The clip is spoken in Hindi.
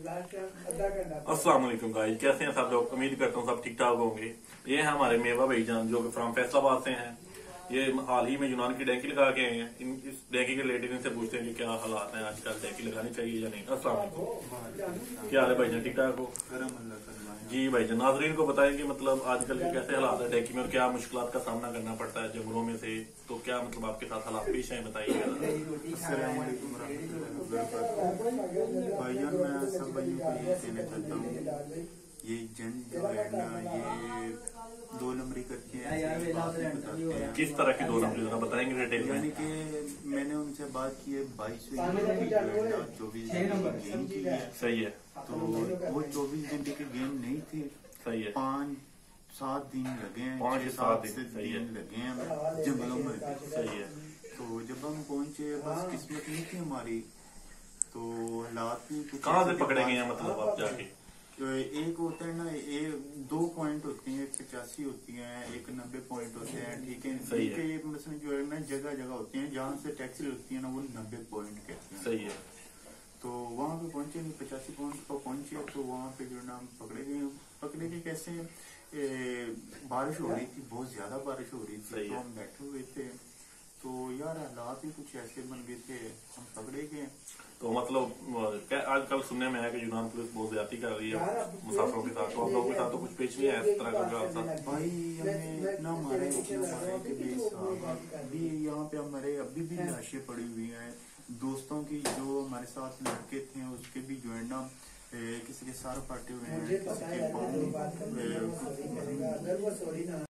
अस्सलाम वालेकुम गाइस, कैसे हैं सब लोग। उम्मीद करता हूँ सब ठीक ठाक होंगे। ये हैं हमारे मेवा भाईजान जो कि फ्रॉम फैसलाबाद से हैं। ये हाल ही में यूनान की डैंकी लगा के आए हैं। इस डैंकी के रिलेटेड इनसे पूछते हैं कि क्या हालात हैं आजकल, डैंकी लगानी चाहिए या नहीं। अस्सलाम वालेकुम, क्या हाल है भाईजान, ठीक ठाक हो? जी भाईजान, नाजरीन को बताएं कि मतलब आजकल के कैसे हालात है डैंकी में और क्या मुश्किलात का सामना करना पड़ता है जंगलों में से, तो क्या मतलब आपके साथ हालात पेश हैं, बताइएगा। भाईजान, मैं सब भाइयों को ये कहना चाहता हूँ, ये जंग जो है ना, ये 2 नंबरी करके ऐसे बातें बताते हैं। किस तरह की 2 नंबरी जरा बताएंगे डिटेल में। यानी कि मैंने उनसे बात की है 22 घंटे की जो है ना 24 घंटे की गेम की है। सही है। तो वो 24 घंटे की गेम नहीं थी। सही है। 5-7 दिन लगे हैं, 5 से 7 दिन लगे हैं जंगलों में। सही है। तो जब हम पहुंचे, बस किस्मत नहीं थी हमारी, तो हालात भी कुछ। कहाँ से पकड़े गए हैं मतलब आप जाके? एक होता है ना, 2 पॉइंट होते हैं, 85 होती हैं, एक 90 पॉइंट होते हैं। ठीक है, सही है। ये मतलब जो है ना जगह जगह होती हैं, जहाँ से टैक्सी लगती है ना, वो 90 पॉइंट कहते हैं। सही है। तो वहाँ पे पहुंचे, 85 पॉइंट पर पहुंचे, तो वहाँ पे जो है ना हम पकड़े गए कैसे, बारिश हो रही थी, बहुत ज्यादा बारिश हो रही थी। तो हम बैठे हुए थे, तो यार हालात ही कुछ ऐसे बन गए थे, हम पकड़े गए। तो मतलब आजकल सुनने में आया कि यूनान पुलिस बहुत ज्यादा कर रही है मुसाफिरों के साथ, तो आप लोगों के साथ तो कुछ पेश नहीं है इस तरह का हादसा? भाई हमें इतना मारे कि बेसाब, अभी यहाँ पे हमारे अभी भी लाशें पड़ी हुई हैं। दोस्तों की जो हमारे साथ लड़के थे उसके भी जो है ना, किसी के सर फटे हुए हैं, किसी के पाँव